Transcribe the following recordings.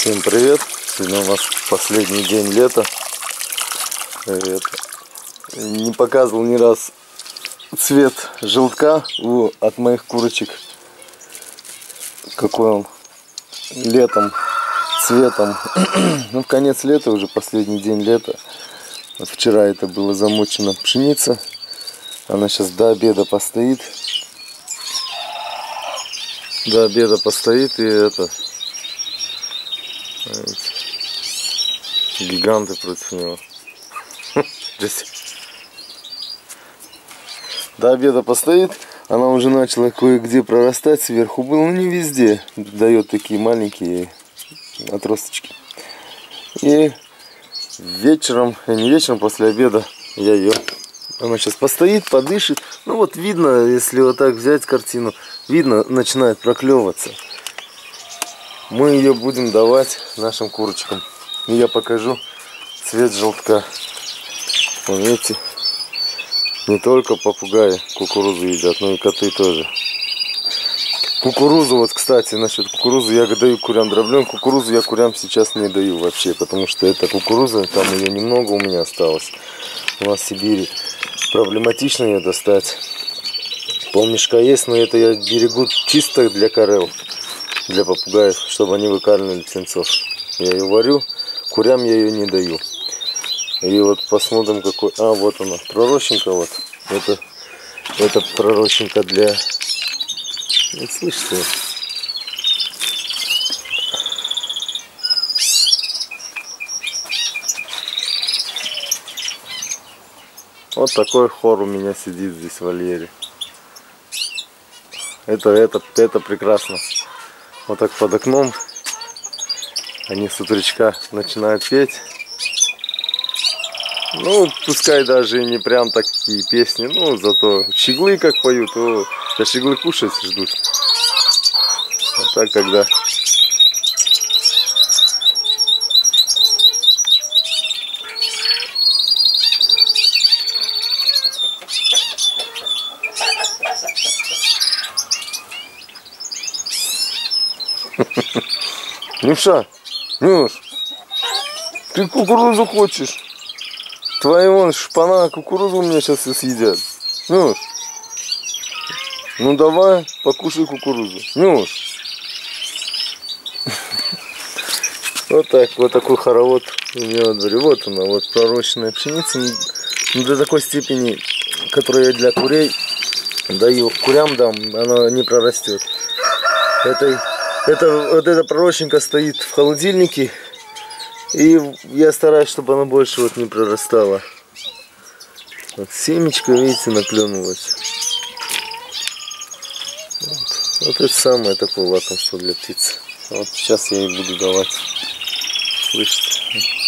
Всем привет! Сегодня у нас последний день лета. Не показывал ни раз цвет желтка от моих курочек. Какой он летом цветом. Ну, в конец лета, уже последний день лета. Вот вчера это было замочена пшеница. Она сейчас до обеда постоит. До обеда постоит, и это... Гиганты против него. До обеда постоит. Она уже начала кое-где прорастать. Сверху было, но не везде. Дает такие маленькие отросточки. И вечером, не вечером, после обеда я ее... Она сейчас постоит, подышит. Ну вот видно, если вот так взять картину, видно, начинает проклевываться. Мы ее будем давать нашим курочкам. И я покажу цвет желтка. Вот видите, не только попугаи кукурузу едят, но и коты тоже. Кукурузу, вот, кстати, насчет кукурузы, я даю курям дробленку. Кукурузу я курям сейчас не даю вообще, потому что это кукуруза, там ее немного у меня осталось. У нас в Сибири проблематично ее достать. Полмешка есть, но это я берегу чисто для корел, для попугаев, чтобы они выкармливали птенцов. Я ее варю, курям я ее не даю. И вот посмотрим, какой... А, вот она, пророщенка вот. Это пророщенка для... Вот слышите? Вот такой хор у меня сидит здесь в вольере. Это прекрасно. Вот так под окном они с утречка начинают петь. Ну, пускай даже и не прям такие песни, но зато щеглы как поют, то щеглы кушать ждут. Вот так, когда... Нюша, Нюш, ты кукурузу хочешь? Твои вон шпана кукурузу у меня сейчас и съедят. Нюш, ну давай, покушай кукурузу. Нюш. Вот так, вот такой хоровод у меня во дворе. Вот она, вот пророщенная пшеница. До такой степени, которую я для курей даю, курям дам, она не прорастет. Вот эта пророщенка стоит в холодильнике. И я стараюсь, чтобы она больше вот не прорастала. Вот семечко, видите, наклюнулось. Вот это самое такое лакомство для птиц. Вот сейчас я ей буду давать. Слышите?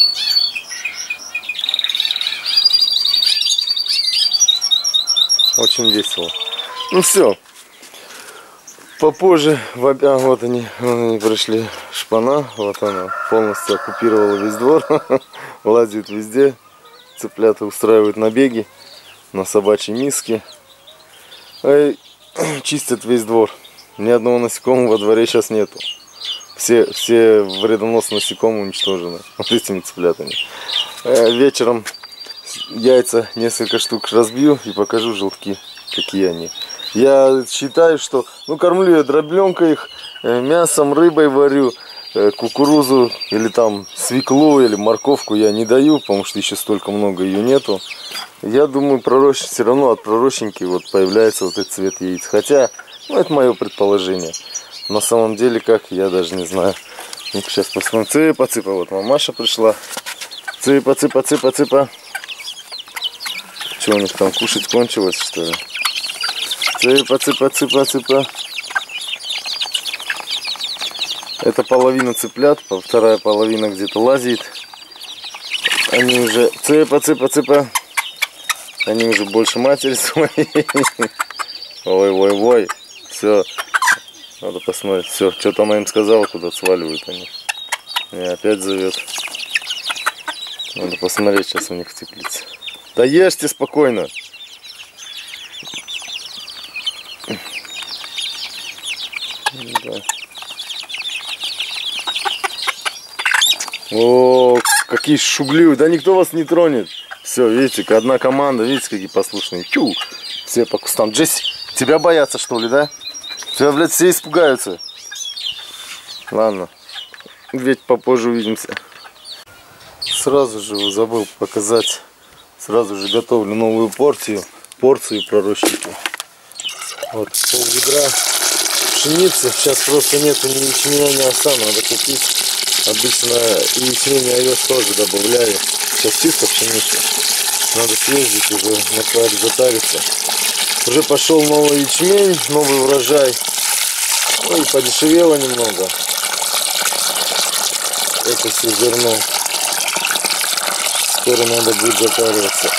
Очень весело. Ну все. Попозже, вот они пришли, шпана, вот она полностью оккупировала весь двор, лазит везде, цыплята устраивают набеги на собачьи миски, чистят весь двор, ни одного насекомого во дворе сейчас нету, все вредоносные насекомые уничтожены вот этими цыплятами. Вечером яйца несколько штук разбью и покажу желтки, какие они. Я считаю, что, ну, кормлю я дробленкой их, мясом, рыбой варю, кукурузу или там свеклу или морковку я не даю, потому что еще столько много ее нету. Я думаю, все равно от пророщенки вот появляется вот этот цвет яиц. Хотя, ну, это мое предположение. На самом деле, как, я даже не знаю. Ну-ка, сейчас посмотрим. Цыпа-цыпа, вот мамаша пришла. Цыпа-цыпа-цыпа-цыпа. Что у них там, кушать кончилось, что ли? Цыпа-цыпа-цыпа-цыпа. Это половина цыплят, вторая половина где-то лазит. Они уже цыпа-цыпа-цыпа. Они уже больше матери своей. Ой-ой-ой. Все. Надо посмотреть. Все, что-то она им сказала, куда сваливают они. И опять зовет. Надо посмотреть сейчас у них в теплице. Да ешьте спокойно. Да. О, какие шугливые. Да никто вас не тронет. Все, видите, одна команда, видите, какие послушные. Тю, все по кустам. Джесси, тебя боятся, что ли, да? Тебя, блядь, все испугаются. Ладно, ведь попозже увидимся. Сразу же забыл показать. Сразу же готовлю новую порцию пророщенки. Вот пол ведра пшеницы. Сейчас просто нету ни ячменя, ни овса, надо купить. Обычно и ячмень, и овес тоже добавляю. Сейчас чисто пшеница. Надо съездить уже на затариться. Уже пошел новый ячмень, новый урожай. Ой, подешевело немного. Это все зерно. Скоро надо будет затариваться.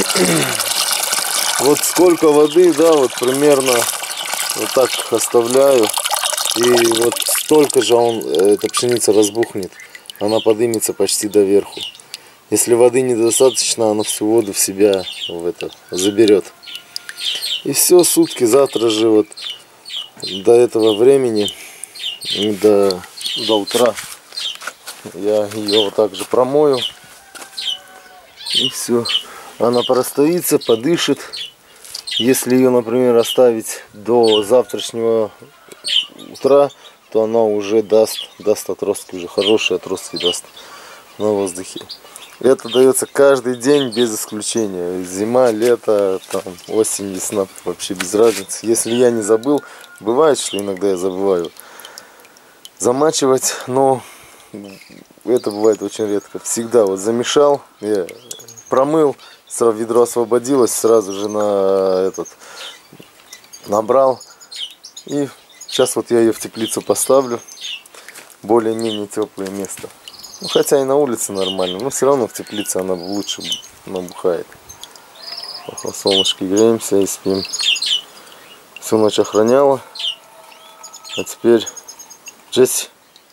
Вот сколько воды, да, вот примерно вот так оставляю. И вот столько же эта пшеница разбухнет. Она поднимется почти до верху. Если воды недостаточно, она всю воду в себя заберет. И все, сутки, завтра же вот до этого времени, до утра, я ее вот так же промою. И все. Она простоится, подышит. Если ее, например, оставить до завтрашнего утра, то она уже даст отростки, уже хорошие отростки даст на воздухе. Это дается каждый день без исключения. Зима, лето, там, осень, весна, вообще без разницы. Если я не забыл, бывает, что иногда я забываю замачивать, но это бывает очень редко. Всегда вот замешал, я промыл, сразу ведро освободилось, сразу же набрал. И сейчас вот я ее в теплицу поставлю, более-менее теплое место. Ну, хотя и на улице нормально, но все равно в теплице она лучше набухает. Вот на солнышке греемся и спим. Всю ночь охраняла. А теперь Джесси.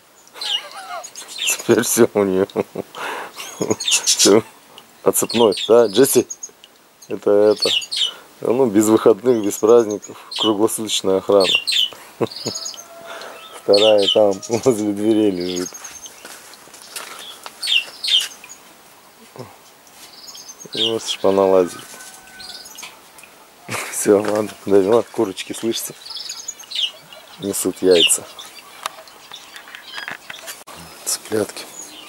Теперь все у нее. Все. Отцепной, да, Джесси? Это. Ну, без выходных, без праздников. Круглосуточная охрана. Вторая там возле дверей лежит. Вот шпана лазит. Все, ладно, довела. Курочки, слышите? Несут яйца. Цыплятки.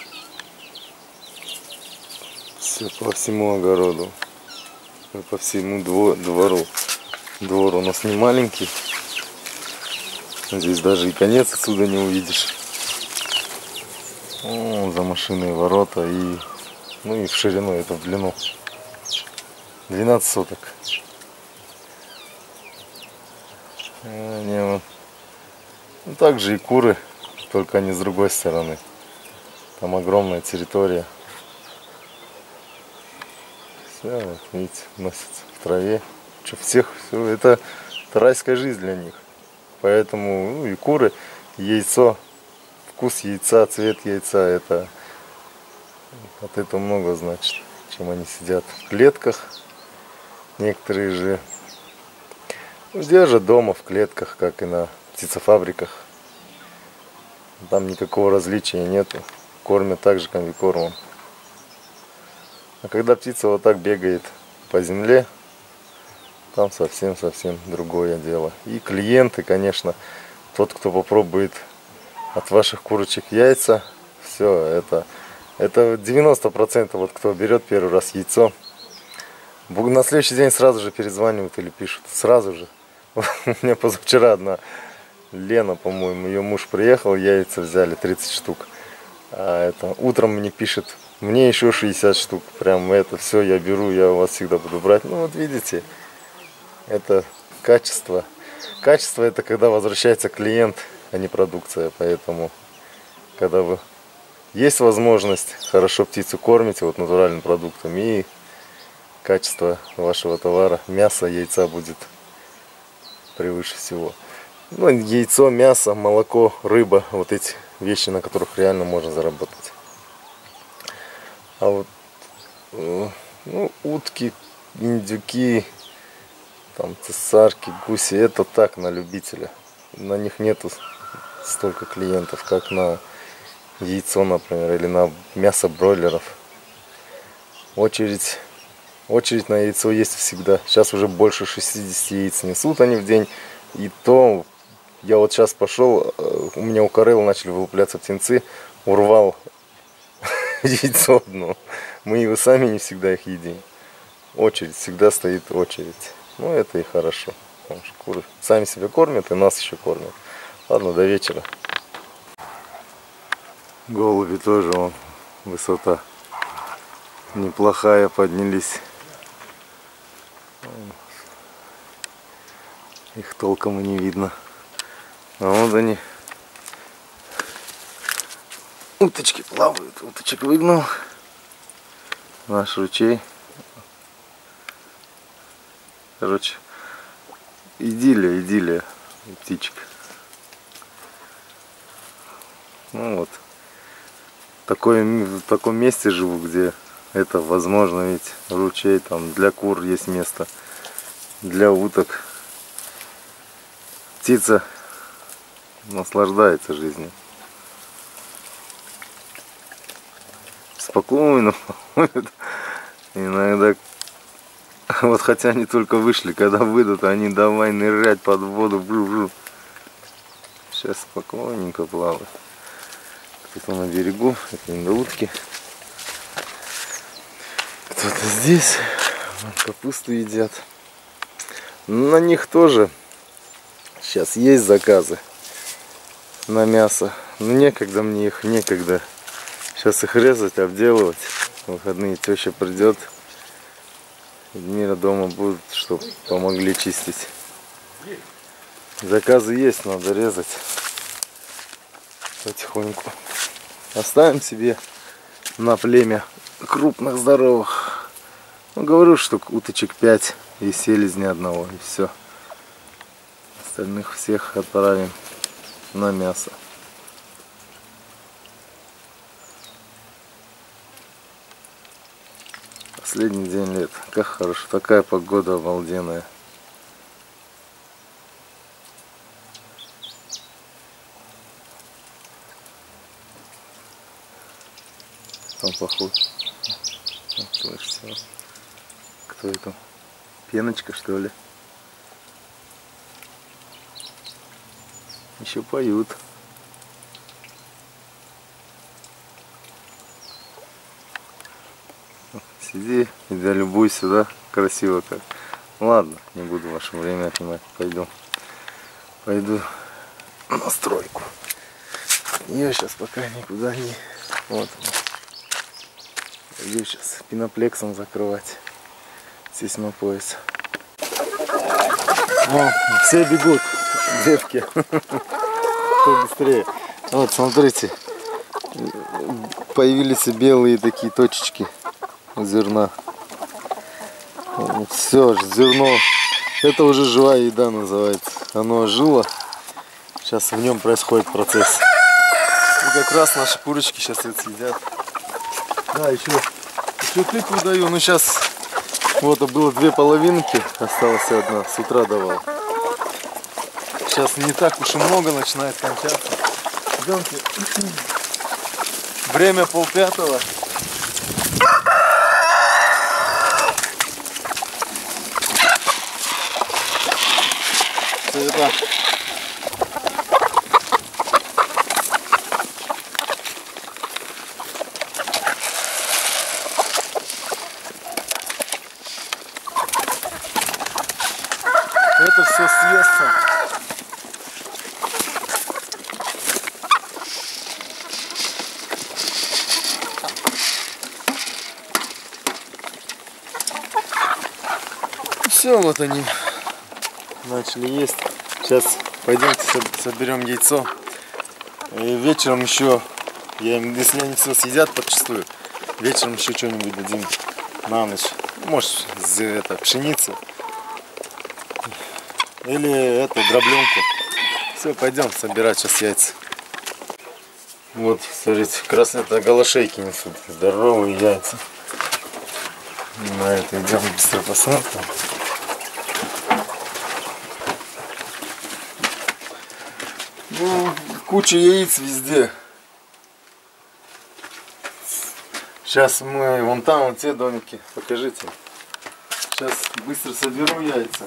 Все по всему огороду. И по всему двору. Двор у нас не маленький. Здесь даже и конец отсюда не увидишь. О, за машиной ворота и... Ну и в ширину, это в длину. 12 соток. Ну, также и куры, только они с другой стороны. Там огромная территория. Все, вот, видите, носятся в траве. Что, всех, все, это райская жизнь для них. Поэтому, ну, и куры, и яйцо, вкус яйца, цвет яйца, это от этого много значит, чем они сидят в клетках. Некоторые же держат дома в клетках, как и на птицефабриках. Там никакого различия нету. Кормят так же комбикормом. А когда птица вот так бегает по земле, там совсем другое дело. И клиенты, конечно, тот, кто попробует от ваших курочек яйца, все, это 90%, вот кто берет первый раз яйцо, на следующий день сразу же перезванивают или пишут. Сразу же. У меня позавчера одна Лена, по-моему, ее муж приехал, яйца взяли 30 штук. А утром мне пишет, мне еще 60 штук. Прям это все я беру, я у вас всегда буду брать. Ну вот видите, это качество. Качество это когда возвращается клиент, а не продукция. Поэтому, когда вы есть возможность хорошо птицу кормите вот натуральным продуктом, и качество вашего товара, мяса, яйца будет превыше всего. Ну, яйцо, мясо, молоко, рыба, вот эти вещи, на которых реально можно заработать. А вот ну, утки, индюки, там цесарки, гуси, это так, на любителя. На них нету столько клиентов, как на яйцо, например, или на мясо бройлеров. Очередь на яйцо есть всегда. Сейчас уже больше 60 яиц несут они в день. И то я вот сейчас пошел, у меня у Карелы начали вылупляться птенцы, урвал яйцо одно. Мы его сами не всегда их едим. Очередь, всегда стоит очередь. Ну, это и хорошо. Потому что куры сами себя кормят и нас еще кормят. Ладно, до вечера. Голуби тоже, вон, высота неплохая, поднялись. Их толком и не видно. А вот они. Уточки плавают. Уточек выгнал. Наш ручей. Короче, идиллия птичек. Ну вот. В таком месте живу, где это возможно, ведь ручей, там для кур есть место, для уток. Птица наслаждается жизнью. Спокойно. Иногда, вот хотя они только вышли, когда выйдут, они давай нырять под воду. Сейчас спокойненько плавают. Кто-то на берегу, это индоутки. Кто-то здесь, капусту едят. На них тоже сейчас есть заказы на мясо. Но некогда мне их, некогда. Сейчас их резать, обделывать. В выходные теща придет. Эдмира дома будут, чтобы помогли чистить. Заказы есть, надо резать потихоньку. Оставим себе на племя крупных, здоровых. Ну, говорю, что уточек 5 и селезня одного, и все. Остальных всех отправим на мясо. Последний день лета. Как хорошо. Такая погода обалденная. Там поход. Слышите? Кто это? Пеночка, что ли? Еще поют. Сиди, иди любуйся, да? Красиво как. Ладно, не буду ваше время отнимать. Пойду на стройку. Я сейчас пока никуда не... Вот он. Пойду сейчас пеноплексом закрывать сейсмопояс. О, все бегут, девки. Кто быстрее. Вот, смотрите. Появились белые такие точечки зерна. Все, зерно. Это уже живая еда называется. Оно жило. Сейчас в нем происходит процесс. И как раз наши курочки сейчас это съедят. Да, еще тыкву даю. Ну сейчас вот было 2 половинки. Осталась 1. С утра давал. Сейчас не так уж и много, начинает кончаться. Идемте. Время 4:30. Это все съестся. Все, вот они начали есть. Сейчас пойдемте соберем яйцо. И вечером еще, если они все съедят подчистую, вечером еще что-нибудь дадим на ночь. Может, это, пшеницу. Или эту дробленку. Все, пойдем собирать сейчас яйца. Вот, смотрите, как раз это голошейки несут. Здоровые яйца. На это идем быстро посмотрим. Ну, куча яиц везде. Сейчас мы вон там, вот те домики, покажите. Сейчас быстро соберу яйца.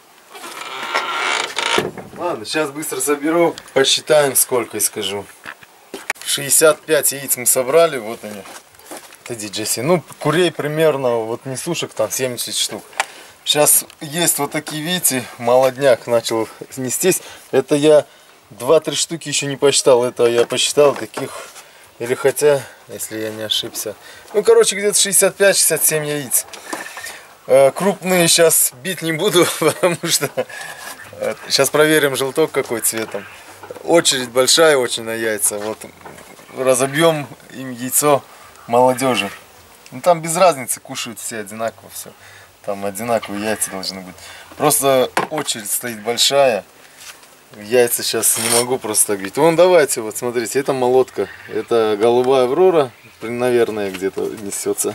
Ладно, сейчас быстро соберу, посчитаем сколько и скажу. 65 яиц мы собрали, вот они. Иди, Джесси. Ну, курей примерно, вот несушек там 70 штук. Сейчас есть вот такие, видите, молодняк начал нестись. Это я 2-3 штуки еще не посчитал. Это я посчитал таких, или хотя, если я не ошибся. Ну, короче, где-то 65-67 яиц. Крупные сейчас бить не буду, потому что сейчас проверим желток какой цветом. Очередь большая очень на яйца. Вот разобьем им яйцо молодежи. Ну там без разницы, кушают все одинаково все. Там одинаковые яйца должны быть. Просто очередь стоит большая. Яйца сейчас не могу просто так говорить. Вон давайте, вот смотрите, это молотка. Это голубая Аврора, наверное, где-то несется.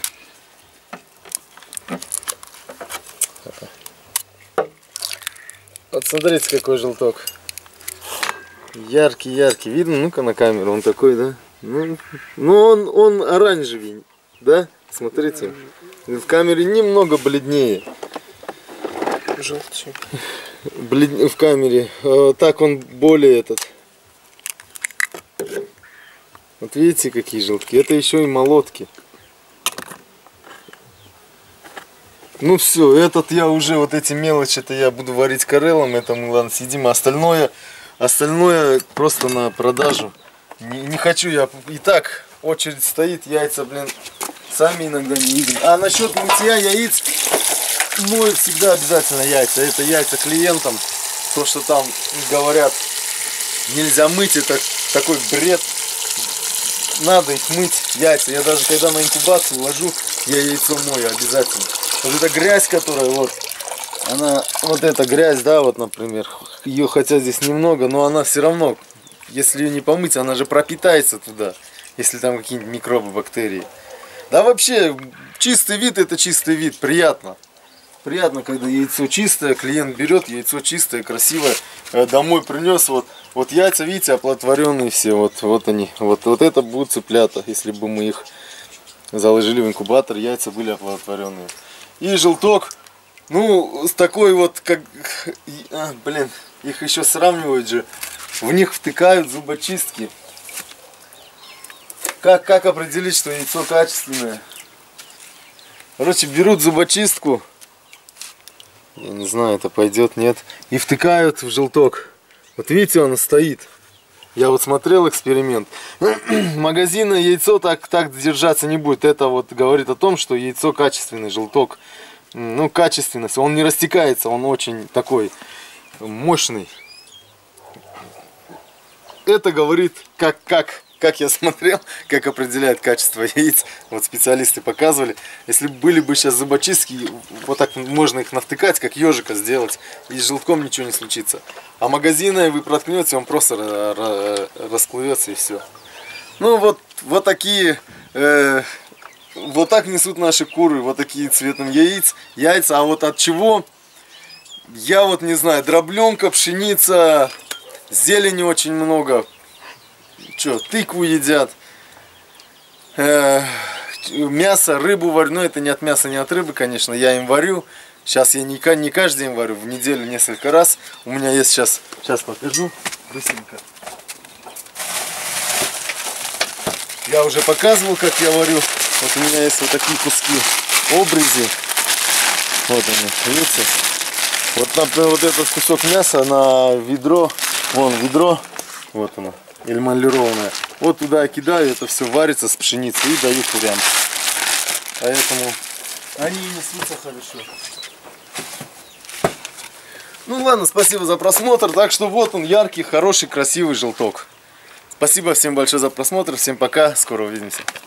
Вот смотрите, какой желток. Яркий. Видно? Ну-ка на камеру. Он такой, да? Ну он оранжевый, да? Смотрите. В камере немного бледнее. Желтый. В камере. Так он более этот. Вот видите, какие желтки. Это еще и молотки. Ну все, этот я уже, вот эти мелочи, это я буду варить карелом. Это мы, ладно, съедим. А остальное просто на продажу. Не хочу я. И так очередь стоит, яйца, блин, сами иногда не видим. А насчет мытья яиц, мою всегда обязательно яйца. Это яйца клиентам. То, что там говорят, нельзя мыть, это такой бред. Надо их мыть, яйца. Я даже когда на инкубацию ложу, я яйцо мою обязательно. Вот эта грязь, которая вот, она, вот эта грязь, да, вот, например, ее хотя здесь немного, но она все равно, если ее не помыть, она же пропитается туда, если там какие-нибудь микробы, бактерии. Да вообще, чистый вид это чистый вид, приятно. Приятно, когда яйцо чистое, клиент берет, яйцо чистое, красивое, домой принес, вот яйца, видите, оплодотворенные все, вот они, вот это будут цыплята, если бы мы их заложили в инкубатор, яйца были оплодотворенные. И желток, ну, с такой вот, как, блин, их еще сравнивают же, в них втыкают зубочистки. Как определить, что яйцо качественное? Короче, берут зубочистку, я не знаю, это пойдет, нет, и втыкают в желток. Вот видите, он стоит. Я вот смотрел эксперимент. Магазинное яйцо так держаться не будет. Это вот говорит о том, что яйцо качественный, желток. Ну, качественность. Он не растекается, он очень такой мощный. Это говорит, как я смотрел, как определяет качество яиц. Вот специалисты показывали. Если были бы сейчас зубочистки, вот так можно их навтыкать, как ежика сделать. И с желтком ничего не случится. А магазинное вы проткнете, он просто расплывется и все. Ну вот такие, вот так несут наши куры, вот такие цветом яйца. А вот от чего, я вот не знаю, дробленка, пшеница, зелени очень много. Что, тыкву едят, мясо, рыбу варю. Ну это не от мяса, не от рыбы, конечно, я им варю. Сейчас я не каждый день варю, в неделю несколько раз. У меня есть сейчас покажу быстренько. Я уже показывал, как я варю. Вот у меня есть вот такие куски обрези. Вот они, видите? Вот, например, вот этот кусок мяса на ведро, вон ведро, вот оно, эмалированное. Вот туда я кидаю, это все варится с пшеницей и даю курям. Поэтому они несутся хорошо. Ну ладно, спасибо за просмотр. Так что вот он, яркий, хороший, красивый желток. Спасибо всем большое за просмотр. Всем пока. Скоро увидимся.